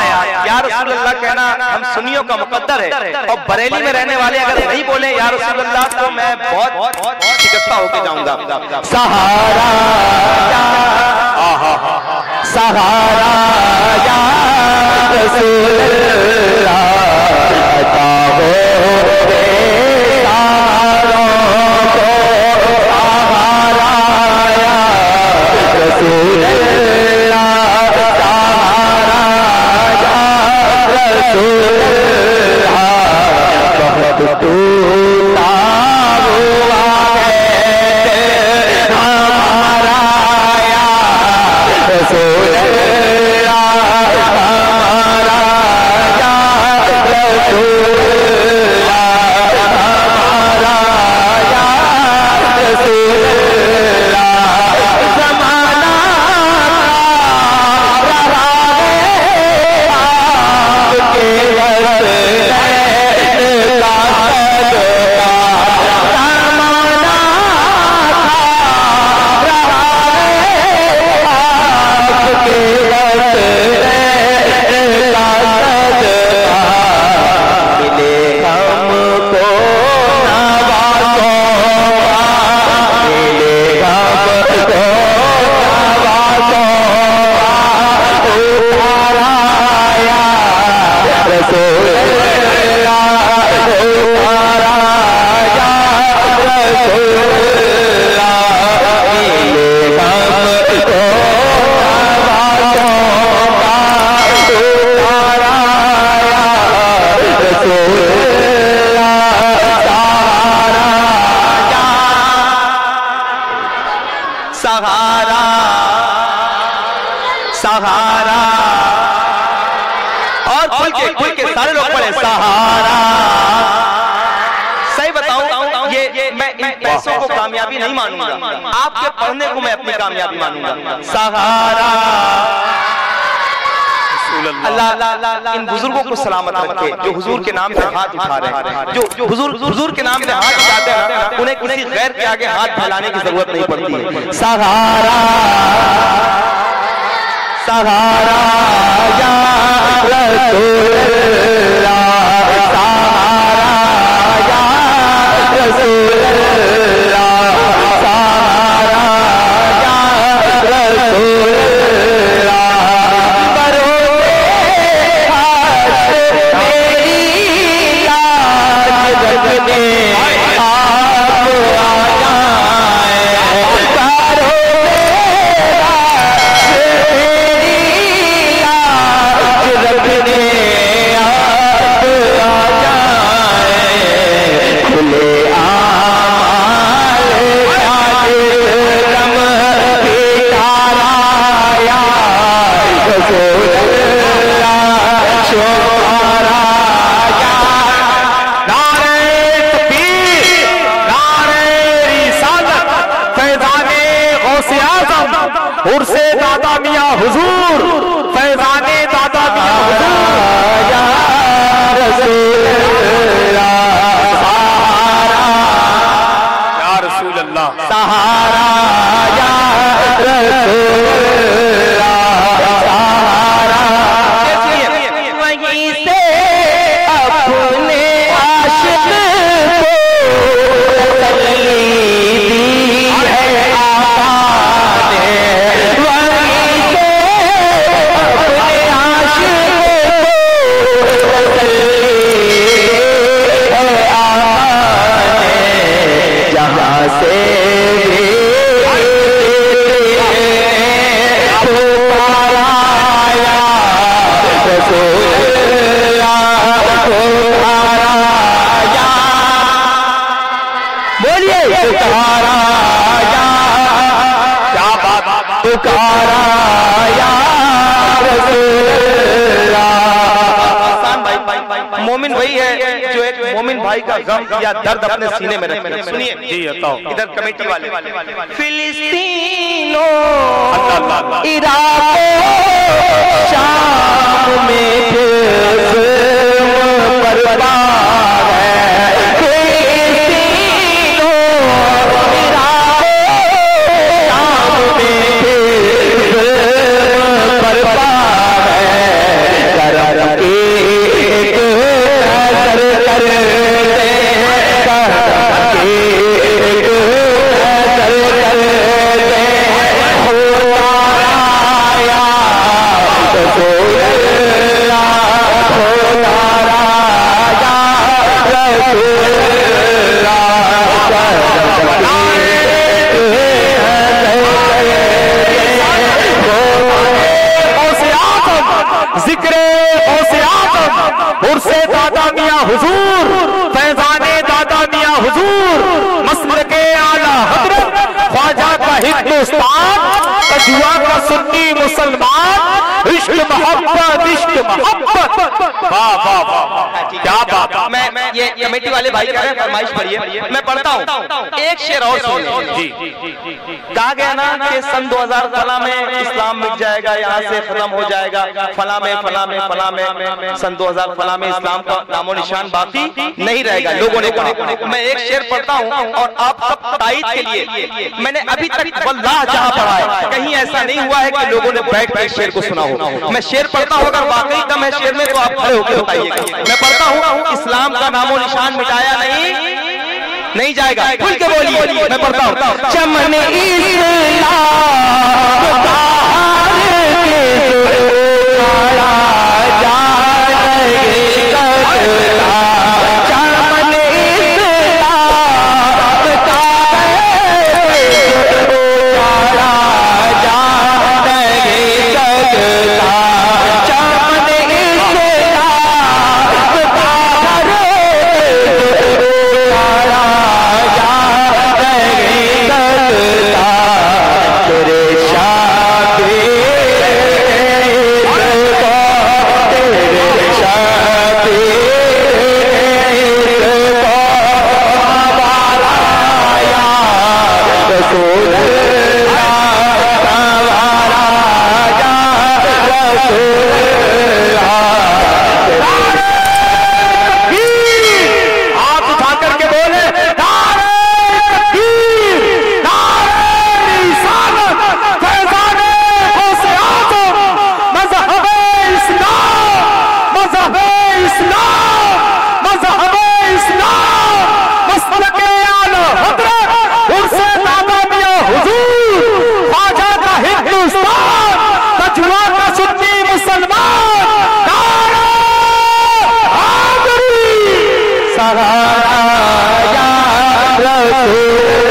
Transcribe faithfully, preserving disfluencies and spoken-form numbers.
या रसूल अल्लाह कहना हम सुन्नियों का मुकद्दर है, और बरेली में रहने वाले अगर नहीं बोले या रसूल अल्लाह तो मैं बहुत शिकस्ता होके जाऊंगा। सहारा सहारा या रसूल अल्लाह अता हो बेसारों को सहारा या रसूल अल्लाह सहारा या रसूल अल्लाह बहुत टूटा हुआ है हमारा या रसूल अल्लाह हमारा या रसूल अल्लाह हमारा या रसूल अल्लाह ज़माना रहा है आपके सहारा सहारा और खुल के खुल के सारे लोग पढ़े सहारा। सही बताऊं ये, ये मैं इन पैसों को कामयाबी नहीं मानूंगा, आपके पढ़ने को मैं अपनी कामयाबी मानूंगा। सहारा अल्लाह इन बुजुर्गों को सलामत रखे जो हुजूर के नाम पे हाथ उठा रहे हैं, जो जो हुजूर हुजूर के नाम पे हाथ उठाते हैं उन्हें किसी गैर के आगे हाथ फैलाने की जरूरत नहीं पड़ती है। सहारा सहारा या रसूल अल्लाह सहारा या रसूल अल्लाह सहारा या रसूल उर्से दादा मियां हुजूर फैजाने दादा मियां हुजूर या रसूल अल्लाह सहारा या रसूल अल्लाह सहारा या रसूल अल्लाह सहारा। वहीं से अपने आशिक को तसल्ली दी है आका ने, पुकारा या क्या बात पुकारा या रसूल अल्लाह। मोमिन वही है जो एक मोमिन भाई का गम या दर्द अपने सीने में रखते हैं। सुनिए जी इधर कमेटी वाले फिलिस्तीनों इराक शाम में बर्बाद है, फिलिस्तीनों इराक शाम में बर्बाद है, हुजूर, फैजाने दादा मियाँ हुजूर, मसलके आला हजरत, ख्वाजा का हिंदुस्तान, तजुआ का सुन्नी मुसलमान, इश्क मोहब्बत इश्क मोहब्बत। वाह वाह वाह, क्या बात। मैं मैं ये कमेटी वाले भाई कह रहे हैं फरमाइश पढ़िए, मैं पढ़ता हूँ एक शेर और सुनिए। जी कहा गया ना कि सन दो हज़ार फला में इस्लाम मिट जाएगा, यहाँ से खत्म हो जाएगा, फला में फला में फला में सन दो हज़ार फला में इस्लाम का नामो निशान बाकी नहीं रहेगा, लोगों ने कहा। मैं एक शेर पढ़ता हूँ और आप सब तायीद के लिए, मैंने अभी तक वल्लाह जहाँ पढ़ा है कहीं ऐसा नहीं हुआ है कि लोगों ने बैठ कर शेर को सुना हो। मैं शेर पढ़ता हूँ, अगर वाकई कम है शेर में तो आप खड़े होकर बताइएगा। मैं पढ़ता हूँ, इस्लाम का नामो निशान मिटाया नहीं नहीं जाएगा। खुल के बोलिए, मैं पढ़ता हूँ। चमन सहारा या रसूल